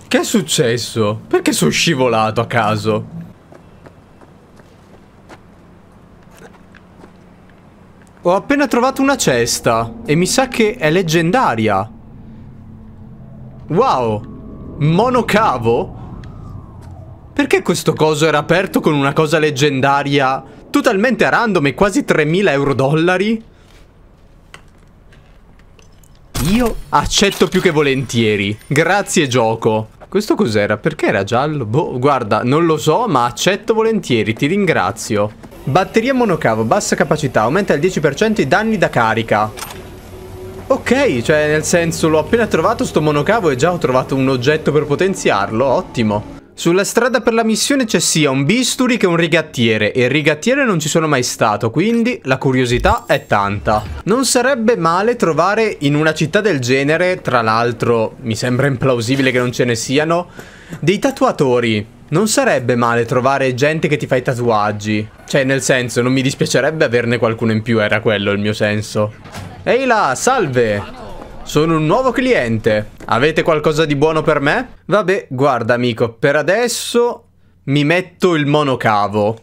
Che è successo? Perché sono scivolato a caso? Ho appena trovato una cesta e mi sa che è leggendaria. Wow, monocavo? Perché questo coso era aperto con una cosa leggendaria totalmente a random e quasi 3.000 euro-dollari? Io accetto più che volentieri. Grazie gioco. Questo cos'era? Perché era giallo? Boh, guarda, non lo so, ma accetto volentieri, ti ringrazio. Batteria monocavo, bassa capacità, aumenta il 10% i danni da carica. Ok, cioè nel senso l'ho appena trovato sto monocavo e già ho trovato un oggetto per potenziarlo, ottimo. Sulla strada per la missione c'è sia un bisturi che un rigattiere e il rigattiere non ci sono mai stato, quindi la curiosità è tanta. Non sarebbe male trovare in una città del genere, tra l'altro mi sembra implausibile che non ce ne siano, dei tatuatori. Non sarebbe male trovare gente che ti fa i tatuaggi. Cioè nel senso non mi dispiacerebbe averne qualcuno in più, era quello il mio senso. Ehi là, salve! Sono un nuovo cliente. Avete qualcosa di buono per me? Vabbè, guarda amico, per adesso mi metto il monocavo.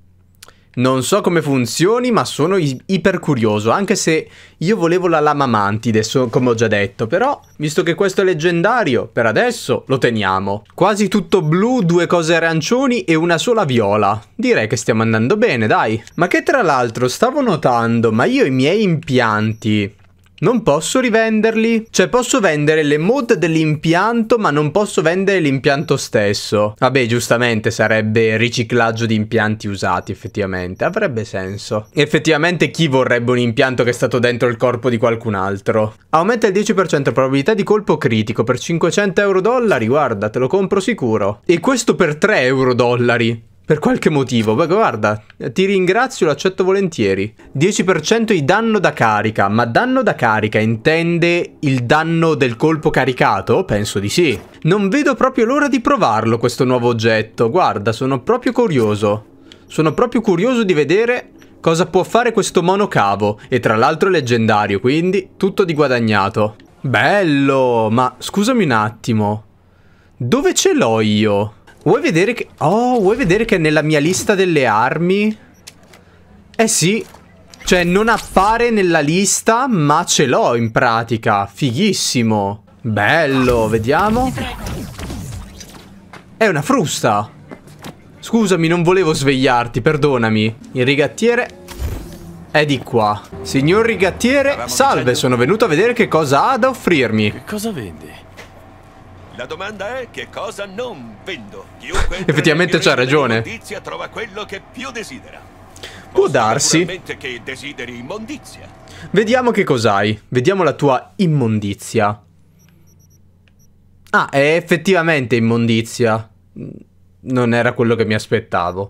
Non so come funzioni, ma sono iper curioso, anche se io volevo la lama mantide, come ho già detto, però, visto che questo è leggendario, per adesso lo teniamo. Quasi tutto blu, 2 cose arancioni e una sola viola. Direi che stiamo andando bene, dai. Ma che tra l'altro stavo notando, ma io i miei impianti non posso rivenderli? Cioè posso vendere le mod dell'impianto ma non posso vendere l'impianto stesso. Vabbè, giustamente sarebbe riciclaggio di impianti usati, effettivamente. Avrebbe senso. Effettivamente chi vorrebbe un impianto che è stato dentro il corpo di qualcun altro? Aumenta il 10% probabilità di colpo critico per 500 euro-dollari, guarda, te lo compro sicuro. E questo per 3 euro-dollari. Per qualche motivo, beh, guarda, ti ringrazio, lo accetto volentieri. 10% di danno da carica, ma danno da carica intende il danno del colpo caricato? Penso di sì. Non vedo proprio l'ora di provarlo questo nuovo oggetto, guarda, sono proprio curioso. Sono proprio curioso di vedere cosa può fare questo monocavo, e tra l'altro è leggendario, quindi tutto di guadagnato. Bello, ma scusami un attimo, dove ce l'ho io? Vuoi vedere che... Oh, vuoi vedere che nella mia lista delle armi? Eh sì. Cioè, non appare nella lista, ma ce l'ho in pratica. Fighissimo. Bello, vediamo. È una frusta. Scusami, non volevo svegliarti, perdonami. Il rigattiere è di qua. Signor rigattiere, salve, sono venuto a vedere che cosa ha da offrirmi. Che cosa vendi? La domanda è che cosa non vendo. Chiunque effettivamente c'ha ragione. Immondizia trova quello che più desidera. Può darsi. Naturalmente che desideri immondizia. Vediamo che cos'hai. Vediamo la tua immondizia. Ah, è effettivamente immondizia. Non era quello che mi aspettavo.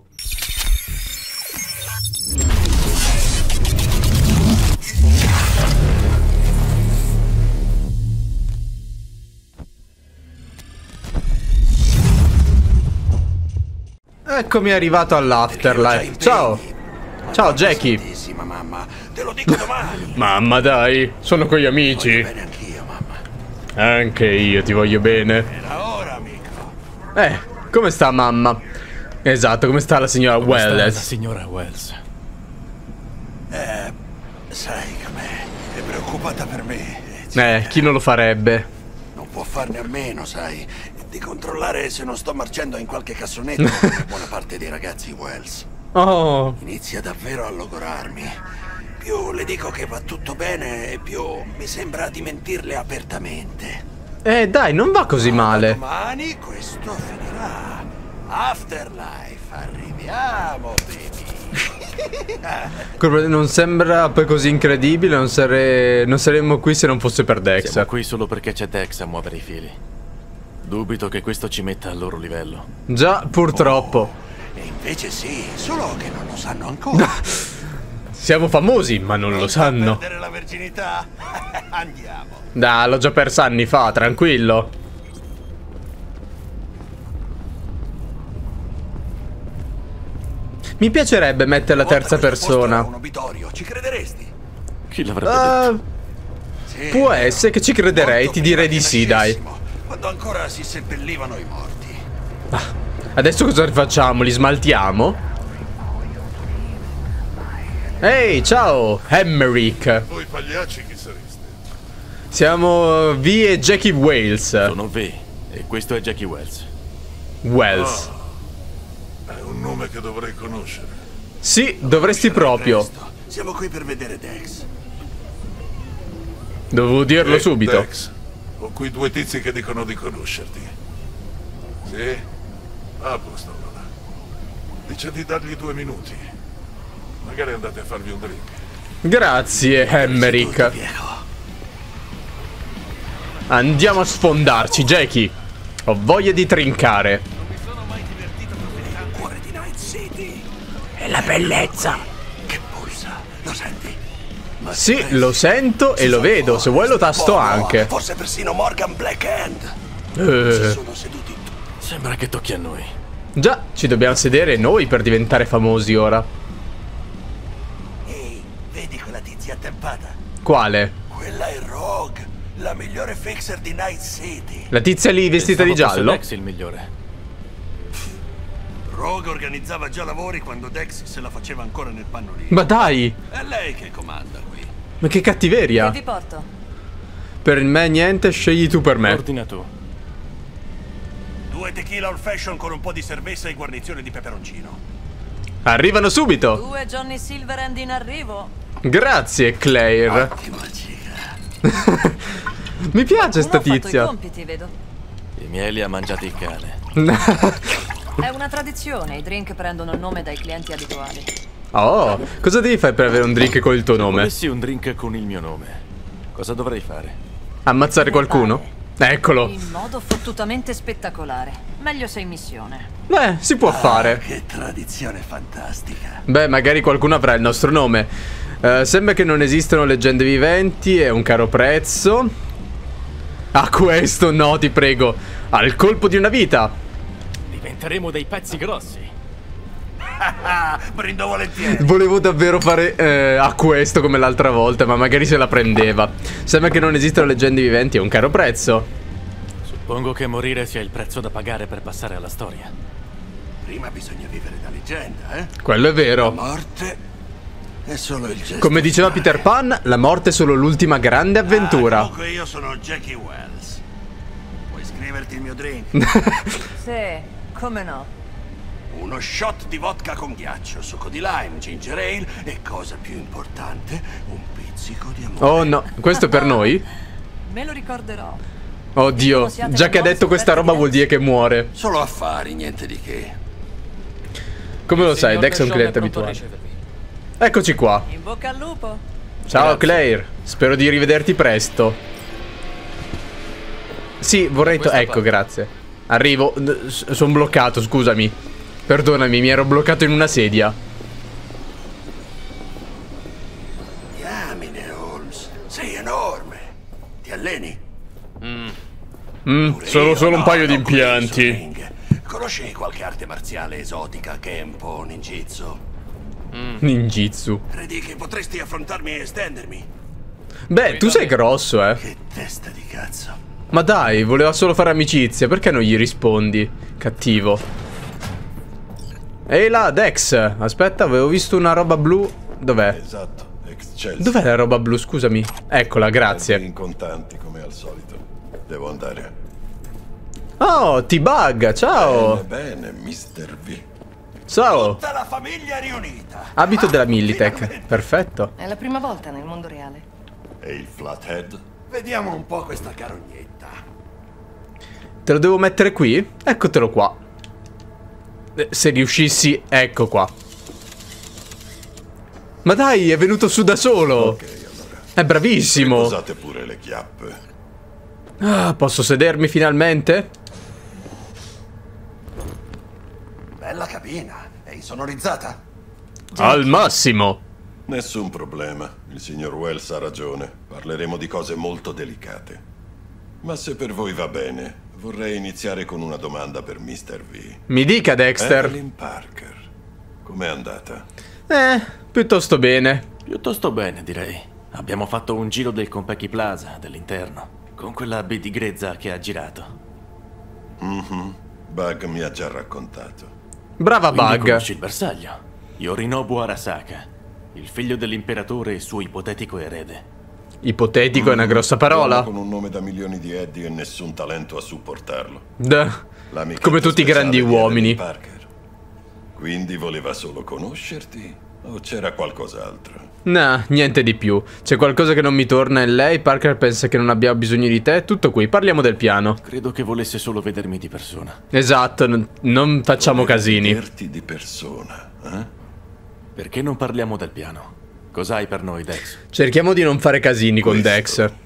Eccomi arrivato all'Afterlife. Ciao. Ciao Jackie. Mamma, te lo dico domani. Mamma dai, sono con gli amici. Bene anch'io, mamma. Anche io ti voglio bene. Era ora, amico. Come sta mamma? Esatto, come sta la signora Wells? La signora Wells. Sai com'è? È preoccupata per me. Chi non lo farebbe? Non può farne a meno, sai, di controllare se non sto marcendo in qualche cassonetto come buona parte dei ragazzi Wells. Oh. Inizia davvero a logorarmi. Più le dico che va tutto bene e più mi sembra di mentirle apertamente. Dai, non va così male. Domani questo finirà. Afterlife, arriviamo, baby. Non sembra poi così incredibile. Non saremmo qui se non fosse per Dex. Siamo qui solo perché c'è Dex a muovere i fili. Dubito che questo ci metta al loro livello. Già, purtroppo. E invece sì, solo che non lo sanno ancora. Siamo famosi, ma non lo sanno. Perdere la verginità? Andiamo. Dai, l'ho già persa anni fa, tranquillo. Mi piacerebbe mettere la terza persona. Un obitorio, ci crederesti? Chi l'avrebbe detto? Sì, Può essere che ci crederei, ti direi di sì, dai. quando ancora si seppellivano i morti. Adesso cosa rifacciamo? Li smaltiamo? Ehi, ciao, Emmerich. Voi pagliacci chi sareste? Siamo V e Jackie Wales. Sono V e questo è Jackie Wells. Wells. È un nome che dovrei conoscere. Sì, dovresti proprio. Presto. Siamo qui per vedere Dex. Dovevo dirlo subito. Dex, ho qui due tizi che dicono di conoscerti. Sì? A posto allora. Dice di dargli 2 minuti. Magari andate a farvi un drink. Grazie, Emmerich. Andiamo a sfondarci, Jackie. Ho voglia di trincare. Il cuore di Night City. E la bellezza. Che pulsa. Lo senti? Ma Sì, lo sento e lo vedo. Se vuoi lo tasto anche. Forse persino Morgan Blackhand. Si sono seduti tutti. Sembra che tocchi a noi. Già, ci dobbiamo sedere noi per diventare famosi ora. Ehi, vedi quella tizia attempata? Quale? Quella è Rogue, la migliore fixer di Night City. La tizia lì vestita di Pensavo fosse giallo? Dex il migliore. Rogue organizzava già lavori quando Dex se la faceva ancora nel pannolino. Ma dai, È lei che comanda qui. ma che cattiveria. Che vi porto? Per me niente, scegli tu per me. Ordina tu. 2 tequila old fashion con un po' di cerveza e guarnizione di peperoncino. Arrivano subito. 2 Johnny Silverhand in arrivo. Grazie, Claire. Ottima cica. Mi piace sta Uno ha fatto i tizia. compiti, vedo. I miei li ha mangiati il cane. È una tradizione, i drink prendono il nome dai clienti abituali. Oh, cosa devi fare per avere un drink con il tuo nome? Volessi un drink con il mio nome, cosa dovrei fare? Ammazzare qualcuno? Eccolo. In modo fottutamente spettacolare. Meglio se in missione. Si può fare. Che tradizione fantastica. Beh, magari qualcuno avrà il nostro nome. Sembra che non esistano leggende viventi, è un caro prezzo. Ah, questo no, ti prego. Al colpo di una vita. Diventeremo dei pezzi grossi. Brindo volentieri. Volevo davvero fare a questo come l'altra volta, ma magari se la prendeva. Sembra che non esistano leggende viventi, è un caro prezzo. Suppongo che morire sia il prezzo da pagare per passare alla storia. Prima bisogna vivere da leggenda, eh? Quello è La vero. morte è solo il gesto. Come diceva finale. Peter Pan, la morte è solo l'ultima grande avventura. Comunque io sono Jackie Wells. Vuoi scriverti il mio drink? Sì, come no. Uno shot di vodka con ghiaccio, succo di lime, ginger ale e, cosa più importante, un pizzico di amore. Oh no, questo è per noi? Me lo ricorderò. Oddio, già che ha detto questa roba vuol dire che muore. Solo affari, niente di che. Come lo sai, Dex è un cliente abituale. Eccoci qua. In bocca al lupo. Ciao Claire, spero di rivederti presto. Sì, vorrei... Ecco, grazie. Arrivo, sono bloccato, scusami. Perdonami, mi ero bloccato in una sedia. Diamine, Holmes, sei enorme. Ti alleni? Solo un paio di non conosco impianti. il ring. Conosci qualche arte marziale esotica, Kenpo, ninjitsu? Ninjitsu. Credi che potresti affrontarmi e estendermi? Beh, tu sei grosso, eh. Che testa di cazzo. Ma dai, voleva solo fare amicizia, perché non gli rispondi? Cattivo. Ehi là, Dex. Aspetta, avevo visto una roba blu. Dov'è? Esatto, Excelsior. Dov'è la roba blu, scusami? Eccola, grazie. In contanti, come al solito. Devo andare. Oh, T-Bug, ciao. Bene, Mr. V. Ciao. Tutta la famiglia riunita. Abito della Militech. finalmente. Perfetto. È la prima volta nel mondo reale. E il Flathead? Vediamo un po' questa carognetta. Te lo devo mettere qui? Eccotelo qua. Se riuscissi, ecco qua. Ma dai, è venuto su da solo. Ok, allora. È bravissimo. Usate pure le chiappe. Ah, posso sedermi finalmente? Bella cabina. È insonorizzata? Al massimo. Nessun problema. Il signor Wells ha ragione. Parleremo di cose molto delicate. Ma se per voi va bene, vorrei iniziare con una domanda per Mr. V. Mi dica, Dexter. Evelyn Parker. Com'è andata? Piuttosto bene. Piuttosto bene, direi. Abbiamo fatto un giro del Compeki Plaza, dell'interno, con quella B di grezza che ha girato. Bug mi ha già raccontato. Brava Quindi Bug. conosci il bersaglio? Yorinobu Arasaka, il figlio dell'imperatore e suo ipotetico erede. Ipotetico è una grossa parola. Con un nome da milioni di Eddie e nessun talento a supportarlo. L'amichetto Come tutti i grandi speciale di uomini. Eddie Parker. Quindi voleva solo conoscerti? O c'era qualcos'altro? Nah, niente di più. C'è qualcosa che non mi torna in lei. Parker pensa che non abbiamo bisogno di te. Tutto qui, parliamo del piano. Credo che volesse solo vedermi di persona. Esatto, non facciamo Voleva casini. vederti di persona, eh? Perché non parliamo del piano? Cos'hai per noi, Dex? Cerchiamo di non fare casini con Questo. Dex.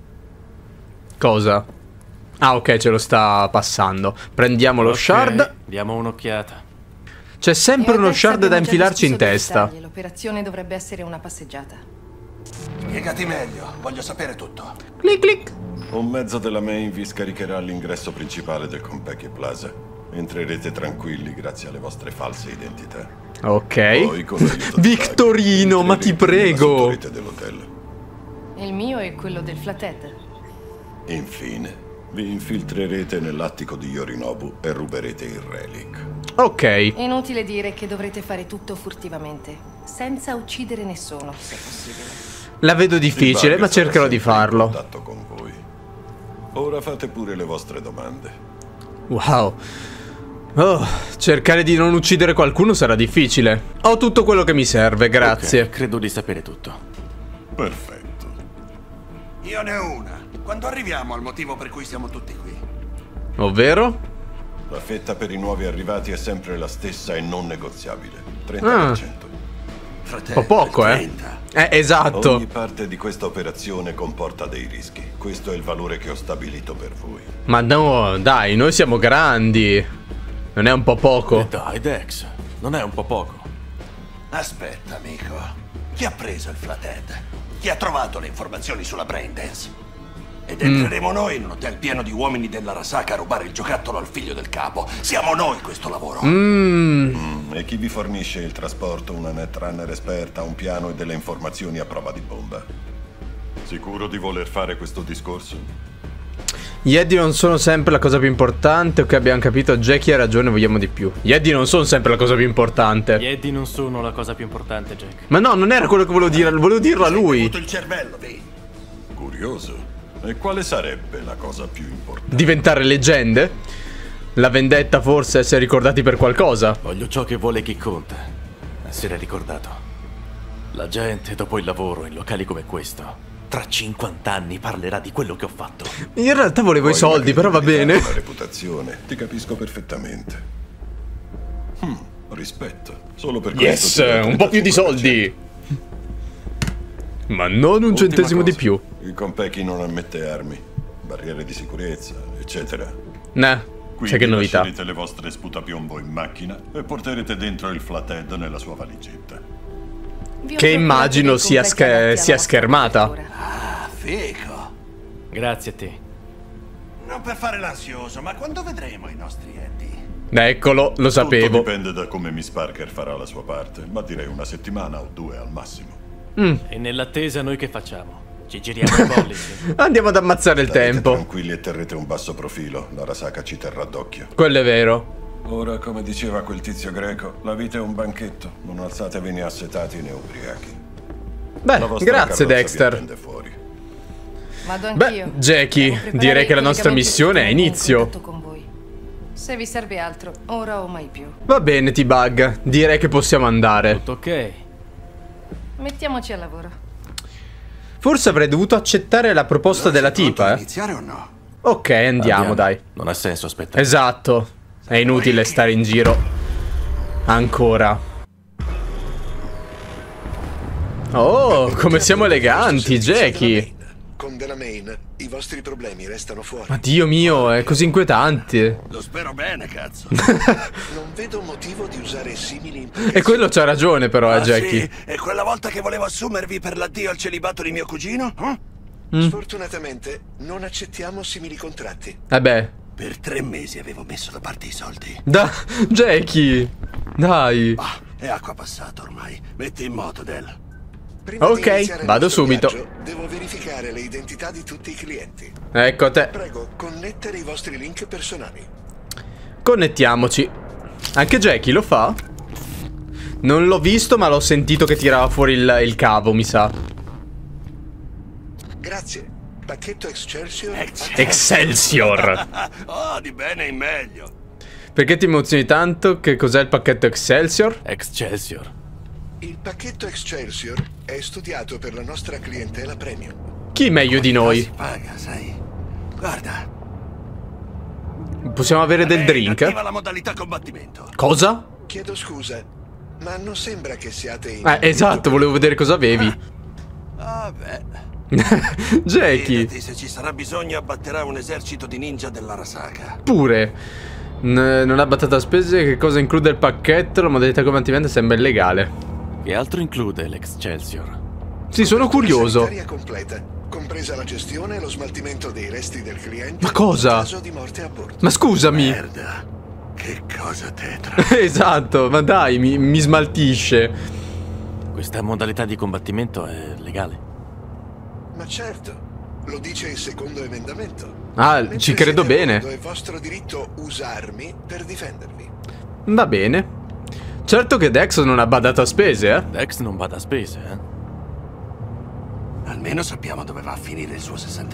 Cosa? Ah, ok, ce lo sta passando. Prendiamo lo Ok, shard. diamo un'occhiata. C'è sempre uno shard da infilarci in testa. L'operazione dovrebbe essere una passeggiata. Spiegati meglio, voglio sapere tutto. Clic clic. Un mezzo della main vi scaricherà all'ingresso principale del Konpeki Plaza. Entrerete tranquilli grazie alle vostre false identità. Ok. Poi, con l'aiuto di Victorino, Bug, ma ti entrerete nella prego. sottorete dell'hotel. Il mio è quello del Flathead. Infine, vi infiltrerete nell'attico di Yorinobu e ruberete il relic. Ok. Inutile dire che dovrete fare tutto furtivamente, senza uccidere nessuno, se possibile. La vedo difficile, Il ma Bug sarà cercherò di sempre in farlo. contatto con voi. Ora fate pure le vostre domande. Wow. Oh, cercare di non uccidere qualcuno sarà difficile. Ho tutto quello che mi serve, grazie. Ok, credo di sapere tutto. Perfetto. Io ne ho una. Quando arriviamo al motivo per cui siamo tutti qui? Ovvero? La fetta per i nuovi arrivati è sempre la stessa e non negoziabile. 30%. Fratello, Un po' poco, il eh. 30. Esatto. Ogni parte di questa operazione comporta dei rischi. Questo è il valore che ho stabilito per voi. Ma no, dai, noi siamo grandi. Non è un po' poco? Dai, Dex, non è un po' poco. Aspetta, amico. Chi ha preso il Flathead? Chi ha trovato le informazioni sulla Braindance? Ed entreremo noi in un hotel pieno di uomini della Arasaka a rubare il giocattolo al figlio del capo. Siamo noi questo lavoro. E chi vi fornisce il trasporto, una netrunner esperta, un piano e delle informazioni a prova di bomba? Sicuro di voler fare questo discorso? Gli Eddie non sono sempre la cosa più importante. Ok, abbiamo capito, Jackie ha ragione, vogliamo di più. Gli Eddie non sono sempre la cosa più importante. Gli Eddie non sono la cosa più importante, Jack. Ma no, non era quello che volevo dire, volevo dirlo a Hai lui. avuto il cervello, vedi? Curioso. E quale sarebbe la cosa più importante? Diventare leggende? La vendetta forse, essere ricordati per qualcosa. Voglio ciò che vuole chi conta. Essere ricordato. La gente, dopo il lavoro, in locali come questo, tra 50 anni parlerà di quello che ho fatto. In realtà volevo i Poi soldi, una però va credibilità, bene. una reputazione, ti capisco perfettamente. Rispetto. Solo per Yes, questo ti do il un po' più di 35%. soldi. Ma non un Ultima centesimo di cosa, più. Il Konpeki non ammette armi, barriere di sicurezza, eccetera. Nah, Quindi sai che novità. lascerete le vostre sputapiombo in macchina e porterete dentro il Flathead nella sua valigetta. Vi ho Che procurato immagino dei sia completi adatti alla sia vostra schermata. architettura. Ah, fico. Grazie a te. Non per fare l'ansioso, ma quando vedremo i nostri Eddie? Eccolo, lo Tutto sapevo. dipende da come Miss Parker farà la sua parte, ma direi una settimana o 2 al massimo. E nell'attesa noi che facciamo? Ci giriamo i pollici. Andiamo ad ammazzare il Starete tempo. tranquilli e terrete un basso profilo, la Arasaka ci terrà d'occhio. Quello è vero. Ora, come diceva quel tizio greco, la vita è un banchetto, non alzatevi né assetati né ubriachi. La Beh, vostra grazie carrozza vi Dexter. attende fuori. Vado anch'io. Beh, Jackie, Devo preparare direi che la il nostra collegamento missione è per tenere in inizio. contatto con voi. Se vi serve altro, ora o mai più. Va bene, T-Bug, direi che possiamo andare. Tutto ok. Mettiamoci al lavoro. Forse avrei dovuto accettare la proposta della Sei pronto a tipa, iniziare o no? Ok, andiamo, dai. Non ha senso aspettare. Esatto. È inutile stare in giro. Ancora. Oh, come siamo eleganti, Jackie. Con Delamain i vostri problemi restano fuori. Ma Dio mio, è così inquietante. Lo spero bene, cazzo. Non vedo motivo di usare simili implicazioni. E quello c'ha ragione però, Ah, Jackie. sì? E quella volta che volevo assumervi per l'addio al celibato di mio cugino? Sfortunatamente non accettiamo simili contratti. Vabbè. Per 3 mesi avevo messo da parte i soldi. Jackie. Dai. Ah, è acqua passata ormai. Metti in moto, Del. Prima Ok, di iniziare il vado nostro subito. viaggio, devo verificare le identità di tutti i clienti. Ecco te. Prego, connettere i vostri link personali. Connettiamoci. Anche Jackie lo fa? Non l'ho visto, ma l'ho sentito che tirava fuori il cavo, mi sa. Grazie. Pacchetto Excelsior. Excelsior! Oh, di bene in meglio. Perché ti emozioni tanto? Che cos'è il pacchetto Excelsior? Excelsior. Il pacchetto Excelsior è studiato per la nostra clientela premium. Chi meglio di noi? Si paga, sai. Guarda. Possiamo avere del drink? Attiva la modalità combattimento. Cosa? Chiedo scusa, ma non sembra che siate in... Esatto, volevo vedere cosa avevi. Vabbè. Jackie. Fidati, se ci sarà bisogno abbatterà un esercito di ninja dell'Arasaka. Pure. Non ha battuto a spese. Che cosa include il pacchetto? La modalità combattimento sembra illegale. Che altro include l'Excelsior? Sì, sono curioso. Sanitaria completa, compresa la gestione e lo smaltimento dei resti del cliente. Ma cosa? In caso di morte a bordo. Ma scusami. Merda. Che cosa tetra. Esatto, ma dai, mi smaltisce. Questa modalità di combattimento è legale? Ma certo, lo dice il secondo emendamento. Ah, Mentre ci credo siete a bene. bordo, è vostro diritto usarmi per difendervi. Va bene. Certo che Dex non ha badato a spese, eh? Dex non bada a spese, eh? Almeno sappiamo dove va a finire il suo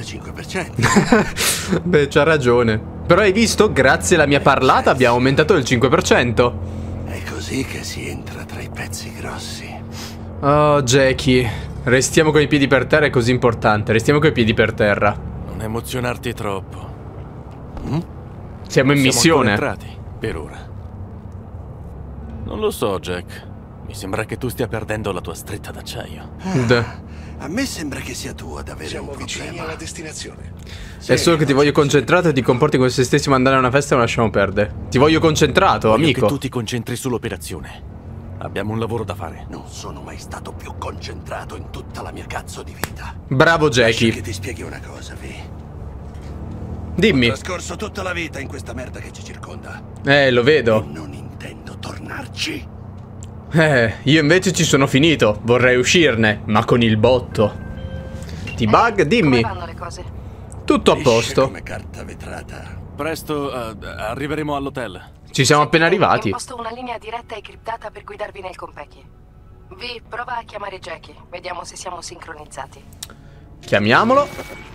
65%. Beh, c'ha ragione. Però hai visto? Grazie alla mia parlata abbiamo aumentato il 5%. È così che si entra tra i pezzi grossi. Oh, Jackie. Restiamo con i piedi per terra, è così importante. Restiamo con i piedi per terra. Non emozionarti troppo. Siamo in missione. Siamo ancora entrati, per ora. Non lo so, Jack. Mi sembra che tu stia perdendo la tua stretta d'acciaio. A me sembra che sia tu ad avere Siamo un vicini problema. alla destinazione. È solo che ti voglio concentrato e ti comporti come se stessimo andando a una festa e non lasciamo perdere. Ti voglio concentrato, Voglio amico. che tu ti concentri sull'operazione. Abbiamo un lavoro da fare. Non sono mai stato più concentrato in tutta la mia cazzo di vita. Bravo, Lascia che Jackie. ti spieghi una cosa, Vi. Dimmi. Ho trascorso tutta la vita in questa merda che ci circonda. Lo vedo. Non intendo tornarci. Io invece ci sono finito. Vorrei uscirne, ma con il botto. T-Bug, dimmi. Come vanno le cose? Tutto a Lisce posto. come carta vetrata. Presto arriveremo all'hotel. Ci siamo appena arrivati. Ho imposto una linea diretta e criptata per guidarvi nel Compeki. Vi prova a chiamare Jackie. Vediamo se siamo sincronizzati. Chiamiamolo.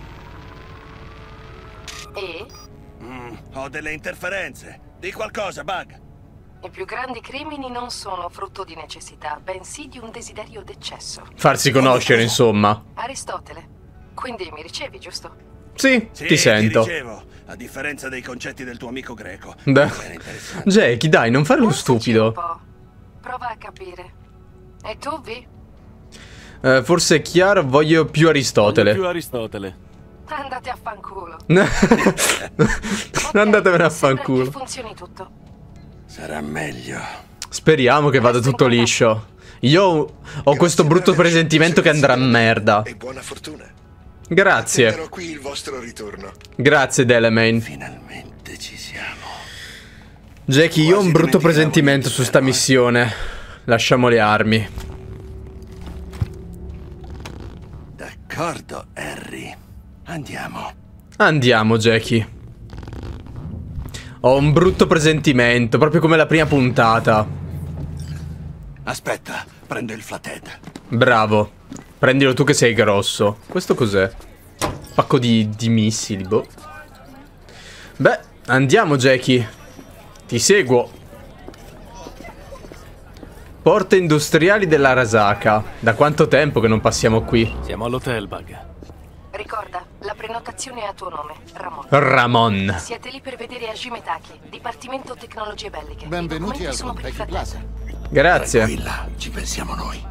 E Ho delle interferenze. Di qualcosa, Bug. i più grandi crimini non sono frutto di necessità, bensì di un desiderio d'eccesso. Farsi conoscere, insomma. Aristotele. Quindi mi ricevi, giusto? Sì, Sì, ti sento. Ti ricevo, a differenza dei concetti del tuo amico greco. Beh. Bene, interessante. Jackie, dai, non fare lo Pensaci un stupido. po'. Prova a capire. E tu, Vi? Forse è chiaro, voglio più Aristotele. Più Aristotele. Andate a fanculo. Andatevene a Sembra fanculo. che funzioni tutto. Sarà meglio. Speriamo che vada tutto liscio. Io ho questo brutto presentimento che andrà a merda. E buona fortuna. Grazie. Attenderò qui il vostro ritorno. Grazie, Delamain. Finalmente ci siamo. Jackie, io ho un Quasi brutto dimenticavo presentimento di su sta dirlo, missione. Lasciamo le armi. D'accordo, Harry. Andiamo. Andiamo, Jackie. Ho un brutto presentimento, proprio come la prima puntata. Aspetta, prendo il flathead. Bravo. Prendilo tu che sei grosso. Questo cos'è? Pacco di missili, boh. Beh, andiamo, Jackie. Ti seguo. Porte industriali dell'Arasaka. Da quanto tempo che non passiamo qui? Siamo all'hotel, Bug. Ricorda, la prenotazione è a tuo nome, Ramon. Ramon. Siete lì per vedere Hajime Taki, Dipartimento Tecnologie Belliche. Benvenuti al sono per il Compeki fratello. Plaza. Grazie. Tranquilla, ci pensiamo noi.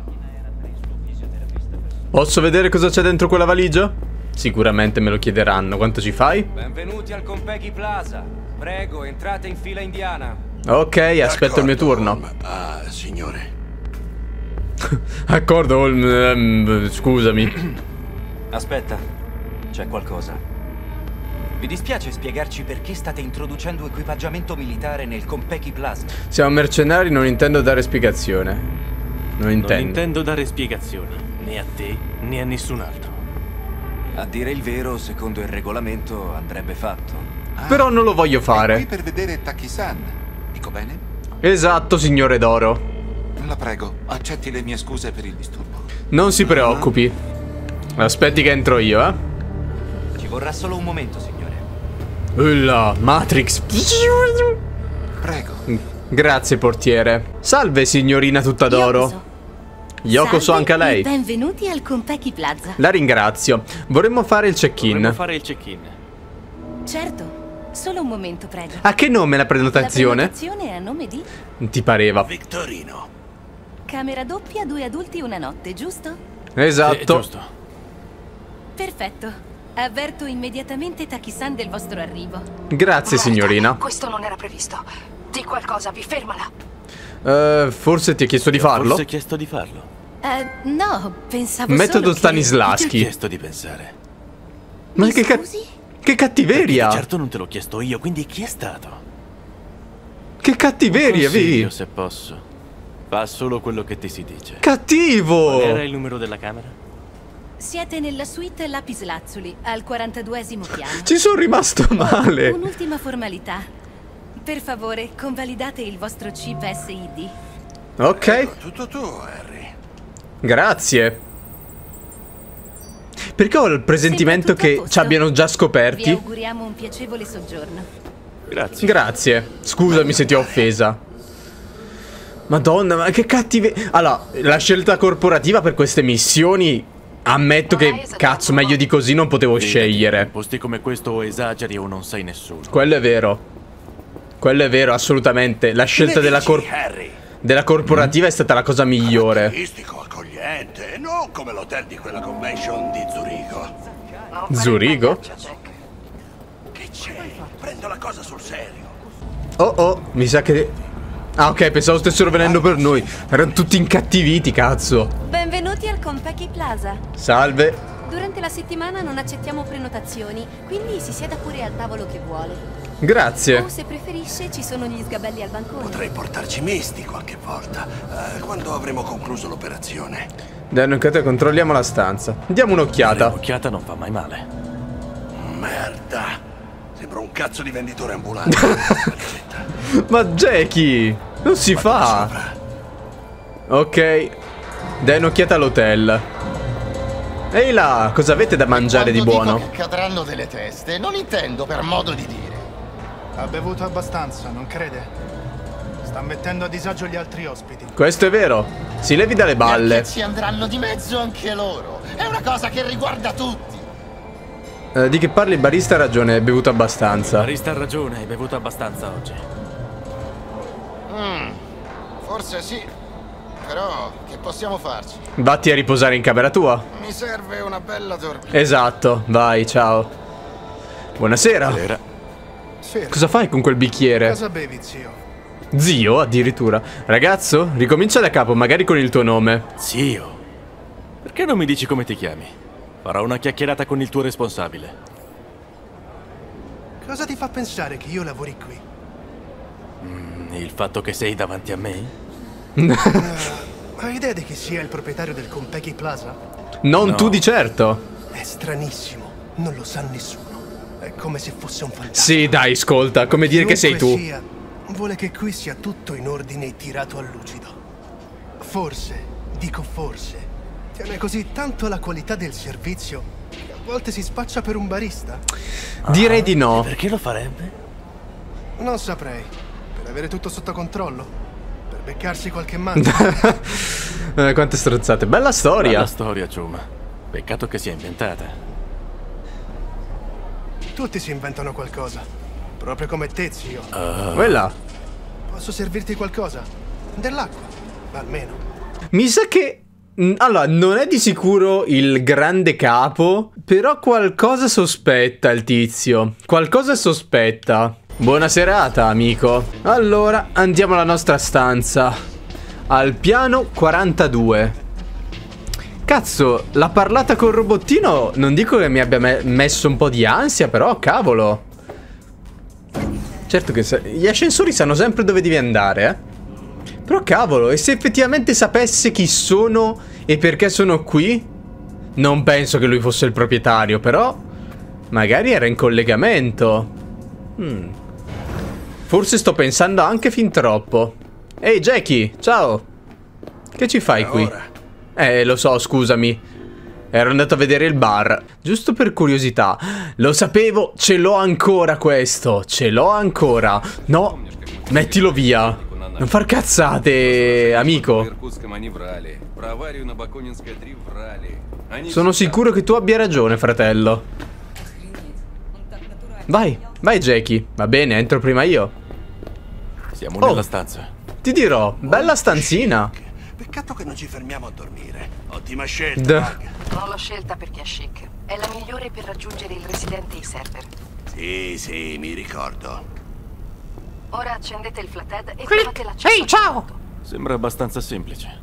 Posso vedere cosa c'è dentro quella valigia? Sicuramente me lo chiederanno. Quanto ci fai? Benvenuti al Compeki Plaza. Prego, entrate in fila indiana. Ok, aspetto il mio turno. Ah, signore. Accordo, scusami. Aspetta, c'è qualcosa. Vi dispiace spiegarci perché state introducendo equipaggiamento militare nel Compeki Plaza? Siamo mercenari, non intendo dare spiegazione. Non intendo. Non intendo dare spiegazioni, né a te né a nessun altro. A dire il vero, secondo il regolamento, andrebbe fatto. Però non lo voglio fare. Qui per vedere Taki-san. Dico bene? Esatto, signore d'oro. La prego, accetti le mie scuse per il disturbo. Non si preoccupi. Aspetti che entro io, eh. Ci vorrà solo un momento, signore. Ulla, Matrix. Prego. Grazie, portiere. Salve, signorina tutta d'oro. Yoko so anche a lei. Benvenuti al Konpeki Plaza. La ringrazio. Vorremmo fare il check-in. Certo. Solo un momento, prego. A che nome la prenotazione? La prenotazione è a nome di Ti pareva. Victorino. Camera doppia, 2 adulti, 1 notte, giusto? Esatto. Giusto. Perfetto. Avverto immediatamente Taki-san del vostro arrivo. Grazie, signorina. Questo non era previsto. Di qualcosa, vi fermala. Forse ti ha chiesto di farlo? Forse chiesto di farlo. No, pensavo Metodo solo Stanislavski. Ti ho chiesto di pensare. Ma che cattiveria! Perché certo non te l'ho chiesto io, quindi chi è stato? Che cattiveria, vi! Se posso. Fa solo quello che ti si dice. Cattivo! Qual era il numero della camera? Siete nella suite Lapis Lazzuli, al 42esimo piano. Ci sono rimasto male. Un'ultima formalità. Per favore, convalidate il vostro chip SID. Ok. Tutto tu, Harry. Grazie. Perché ho il presentimento che ci abbiano già Vi scoperti? auguriamo un piacevole soggiorno. Grazie. Grazie. Scusami se ti ho offesa. Madonna, ma che cattive... Allora, la scelta corporativa per queste missioni... Ammetto che, cazzo, meglio di così non potevo scegliere. In posti come questo o esageri o non sei nessuno. Quello è vero. Quello è vero, assolutamente. La scelta della corporativa è stata la cosa migliore. Caratteristico, accogliente, non come l'hotel di quella convention di Zurigo. Zurigo? Che c'è? Prendo la cosa sul serio. Oh, mi sa che... Ah, ok, pensavo stessero venendo per noi. Erano tutti incattiviti, cazzo. Benvenuti al Konpeki Plaza. Salve. Durante la settimana non accettiamo prenotazioni, quindi si sieda pure al tavolo che vuole. Grazie. O se preferisce ci sono gli sgabelli al bancone. Potrei portarci misti qualche volta, quando avremo concluso l'operazione. Dai un'occhiata e controlliamo la stanza. Diamo un'occhiata. Un'occhiata non fa mai male. Merda. Sembra un cazzo di venditore ambulante. Ma Jackie, non si fa. Ok. Dai un'occhiata all'hotel. Ehi là, cosa avete da mangiare di buono? Dico che cadranno delle teste, non intendo per modo di dire. Ha bevuto abbastanza, non crede? Sta mettendo a disagio gli altri ospiti. Questo è vero. Si levi dalle balle. Perché ci andranno di mezzo anche loro. È una cosa che riguarda tutti. Di che parli? Il barista ha ragione, hai bevuto abbastanza. Il barista ha ragione, hai bevuto abbastanza oggi. Forse sì. Però che possiamo farci? Vatti a riposare in camera tua. Mi serve una bella dormita. Esatto, vai, ciao. Buonasera. Cosa fai con quel bicchiere? Cosa bevi, zio? Zio, addirittura. Ragazzo, ricomincia da capo, magari con il tuo nome. Zio? Perché non mi dici come ti chiami? Farò una chiacchierata con il tuo responsabile. Cosa ti fa pensare che io lavori qui? Il fatto che sei davanti a me? Hai idea di chi sia il proprietario del Konpeki Plaza? Non tu di certo. È stranissimo, non lo sa nessuno. È come se fosse un fantasma. Sì, dai, ascolta, come dire che sei tu. Sia, vuole che qui sia tutto in ordine e tirato a lucido. Forse, dico forse, tiene così tanto alla qualità del servizio che a volte si spaccia per un barista. Direi di no. Perché lo farebbe? Non saprei. Per avere tutto sotto controllo? Per beccarsi qualche mangia? Quante strozzate. Bella storia. Bella storia, Chuma. Peccato che sia inventata. Tutti si inventano qualcosa. Proprio come te, zio. Quella. Posso servirti qualcosa? Dell'acqua, almeno. Mi sa che... Allora, non è di sicuro il grande capo, però qualcosa sospetta il tizio. Qualcosa sospetta. Buona serata, amico. Allora, andiamo alla nostra stanza. Al piano 42. Cazzo, la parlata col robottino non dico che mi abbia messo un po' di ansia, però cavolo. Certo che gli ascensori sanno sempre dove devi andare, eh. Però cavolo, e se effettivamente sapesse chi sono e perché sono qui? Non penso che lui fosse il proprietario, però magari era in collegamento. Forse sto pensando anche fin troppo. Ehi Jackie, ciao. Che ci fai qui? Lo so, scusami. Ero andato a vedere il bar. Giusto per curiosità. Lo sapevo, ce l'ho ancora questo. Ce l'ho ancora. No, mettilo via. Non far cazzate, amico. Sono sicuro che tu abbia ragione, fratello. Vai, vai Jackie. Va bene, entro prima io. Siamo nella stanza. Ti dirò, bella stanzina. Peccato che non ci fermiamo a dormire. Ottima scelta. Non l'ho scelta perché è chic. È la migliore per raggiungere il residente e i server. Sì, mi ricordo. Ora accendete il flathead e trovate l'accesso. Ehi, ciao! Sembra abbastanza semplice.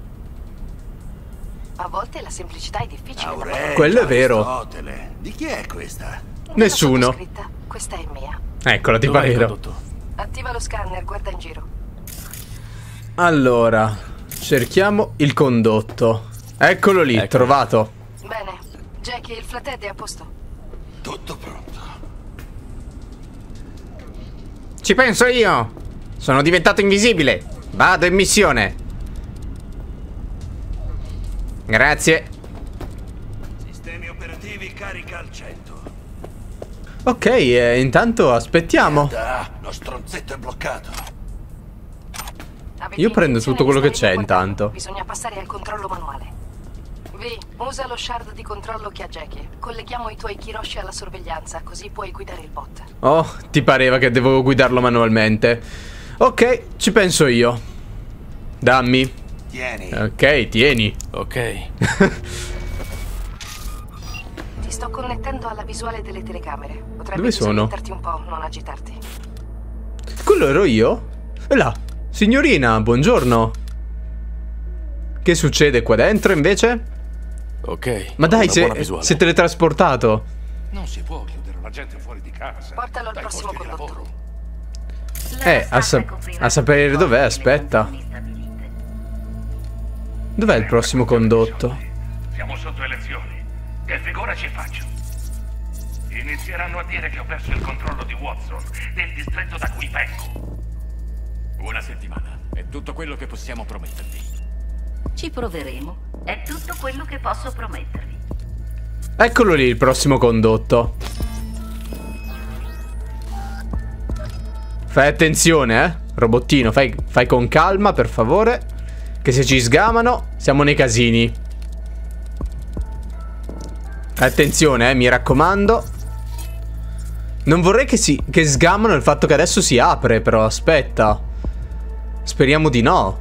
A volte la semplicità è difficile. Quello è vero. Aristotele. Di chi è questa? Nessuno. Questa è mia. Eccola, ti pareva. Attiva lo scanner, guarda in giro. Allora, cerchiamo il condotto. Eccolo lì, trovato. Bene, Jackie, il flathead è a posto. Tutto pronto. Ci penso io. Sono diventato invisibile. Vado in missione. Grazie. Sistemi operativi carica al 100. Ok, intanto aspettiamo. Lo stronzetto è bloccato. Io prendo tutto quello che c'è intanto. Bisogna passare al controllo manuale. V, usa lo shard di controllo che ha Jackie. Colleghiamo i tuoi Kiroshi alla sorveglianza, così puoi guidare il bot. Oh, ti pareva che dovevo guidarlo manualmente. Ok, ci penso io. Dammi. Tieni. Ok, tieni. Ok. Ti sto connettendo alla visuale delle telecamere. Potrebbe Dove sono? disorientarti un po', non agitarti. Quello ero io? E là. Signorina, buongiorno. Che succede qua dentro invece? Ok. Ma dai, si è teletrasportato. Non si può chiudere la gente fuori di casa. Portalo al prossimo condotto. A sapere dov'è, aspetta. Dov'è il prossimo condotto? Siamo sotto elezioni. Che figura ci faccio? Inizieranno a dire che ho perso il controllo di Watson, del distretto da cui vengo. Una settimana. È tutto quello che possiamo promettervi. Ci proveremo. È tutto quello che posso promettervi. Eccolo lì il prossimo condotto. Fai attenzione, robottino, fai con calma, per favore. Che se ci sgamano, siamo nei casini. Attenzione, mi raccomando. Non vorrei che sgamano il fatto che adesso si apre, però aspetta. Speriamo di no.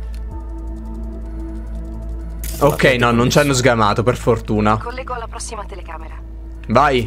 Ok, no, non ci hanno sgamato, per fortuna. Collego alla prossima telecamera. Vai.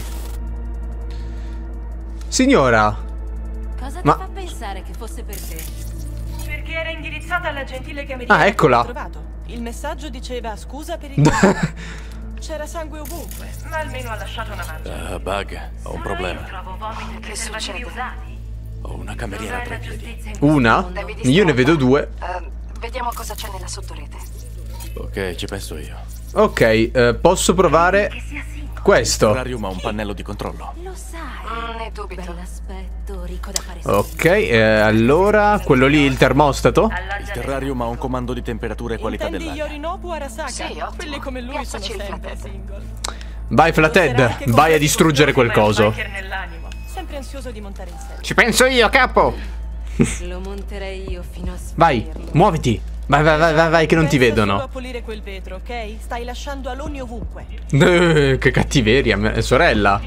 Signora. Cosa ti fa pensare che fosse per te? Perché era indirizzata alla gentile cameriera. Ah, eccola. Che ho trovato. Il messaggio diceva scusa per il C'era sangue ovunque, ma almeno ha lasciato una mangia. Bug, ho un problema. Trovo vomito e preservativi usati. Ho una cameriera a 3 piedi. Una? Io ne vedo 2. Vediamo cosa c'è nella sottorete. Ok, ci penso io. Ok, posso provare questo. Terrarium ha un pannello di controllo. Lo sai. Ne dubito. Bell'aspetto, ricco da fare. Ok, allora quello lì, il termostato? Il terrarium ha un comando di temperatura e qualità Intendi dell'aria. Yorinobu Arasaka? Sì, ottimo. Quelli come lui sono Piazzaci il sempre single. Vai Flathead, vai a distruggere quel coso. Sempre ansioso di montare in serie. Ci penso io, capo. Lo monterei io fino a Vai, muoviti. Vai, che non ti vedono. Solo a pulire quel vetro, ok? Stai lasciando aloni ovunque. Che cattiveria, sorella.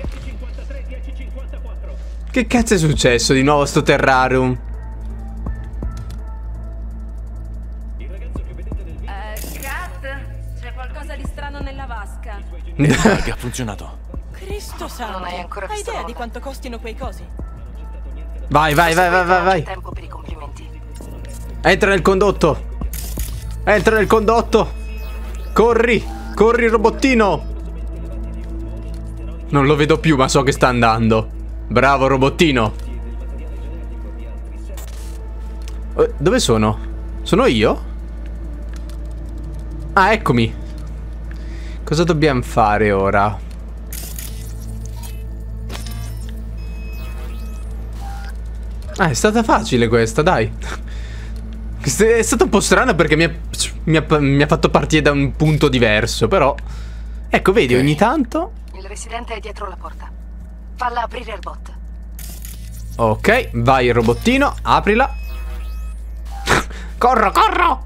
Che cazzo è successo di nuovo a sto terrarium? Kat, c'è qualcosa di strano nella vasca. Ha funzionato. Cristo santo. Non hai ancora Hai visto idea di nulla. quanto costino quei cosi? Vai. Tempo per i complimenti. Entra nel condotto. Corri robottino. Non lo vedo più, ma so che sta andando. Bravo robottino. Dove sono? Sono io? Ah, eccomi. Cosa dobbiamo fare ora? È stata facile questa, dai. È stata un po' strana perché mi ha fatto partire da un punto diverso, però... Ecco, vedi, ogni tanto... Il residente è dietro la porta. Falla aprire al bot. Ok, vai il robottino, aprila. Corro, corro!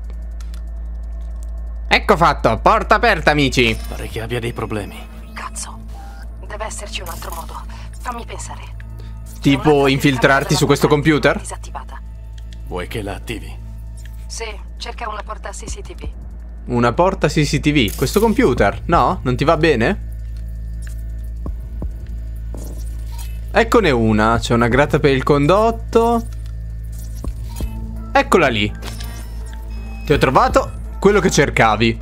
Ecco fatto, porta aperta, amici. Pare che abbia dei problemi. Cazzo, deve esserci un altro modo. Fammi pensare. Tipo infiltrarti su questo computer? Disattivata. Vuoi che la attivi? Sì, cerca una porta CCTV. Una porta CCTV? Questo computer? No? Non ti va bene? Eccone una. C'è una grata per il condotto. Eccola lì. Ti ho trovato quello che cercavi.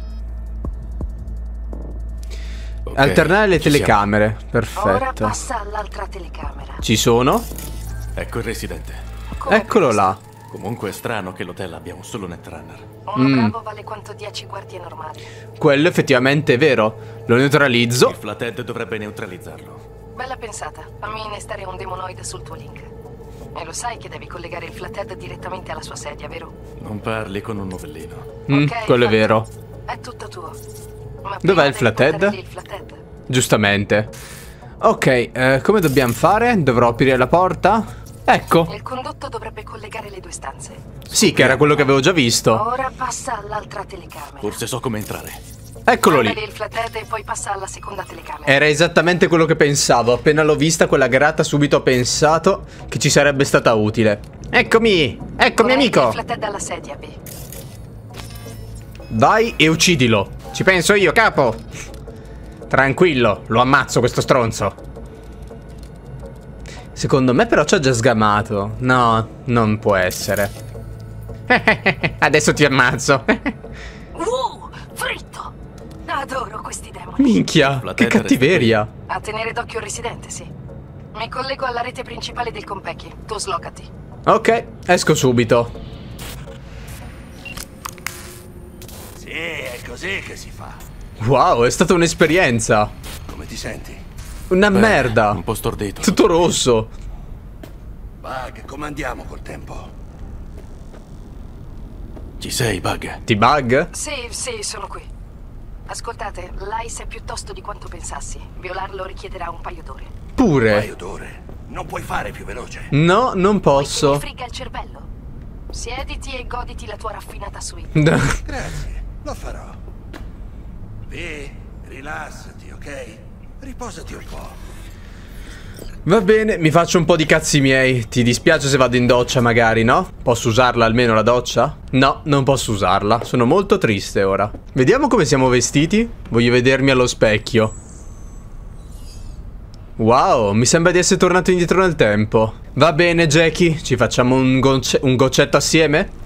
Okay, alternare le telecamere. Perfetto. Ora passa all'altra telecamera. Ci sono? Ecco il residente. Eccolo là. Comunque è strano che l'hotel abbia un solo netrunner. Uno bravo vale quanto 10 guardie normali. Quello effettivamente è vero. Lo neutralizzo. Il flathead dovrebbe neutralizzarlo. Bella pensata. Fammi innestare un demonoide sul tuo link. E lo sai che devi collegare il flathead direttamente alla sua sedia, vero? Non parli con un novellino. Ok, quello è vero. È tutto tuo. Ma dov'è il flathead? Giustamente. Ok, come dobbiamo fare? Dovrò aprire la porta? Ecco. Il condotto dovrebbe collegare le due stanze. Sì, che era quello che avevo già visto. Ora passa all'altra telecamera. Forse so come entrare. Eccolo lì. Il flathead e poi passa alla seconda telecamera. Era esattamente quello che pensavo. Appena l'ho vista quella grata subito ho pensato che ci sarebbe stata utile. Eccomi, eccomi amico. Il flathead alla sedia, B. Vai e uccidilo. Ci penso io, capo. Tranquillo, lo ammazzo questo stronzo. Secondo me però ci ha già sgamato. No, non può essere. Adesso ti ammazzo. Fritto! Adoro questi demoni. Minchia, che cattiveria. A tenere d'occhio il residente, sì. Mi collego alla rete principale del Konpeki. Tu slogati. Ok, esco subito. Sì, è così che si fa. Wow, è stata un'esperienza. Come ti senti? Una merda. Un po' stordito. Tutto rosso. Bug, come andiamo col tempo? Ci sei, Bug? Ti bug? Sì, sono qui. Ascoltate, l'ICE è piuttosto di quanto pensassi. Violarlo richiederà un paio d'ore. Pure. Un paio d'ore? Non puoi fare più veloce? No, non posso. Mi friga il cervello. Siediti e goditi la tua raffinata suite. Grazie, lo farò. Rilassati, ok? Riposati un po'. Va bene, mi faccio un po' di cazzi miei. Ti dispiace se vado in doccia magari, no? Posso usarla almeno la doccia? No, non posso usarla. Sono molto triste ora. Vediamo come siamo vestiti. Voglio vedermi allo specchio. Wow, mi sembra di essere tornato indietro nel tempo. Va bene, Jackie, ci facciamo un goccetto assieme?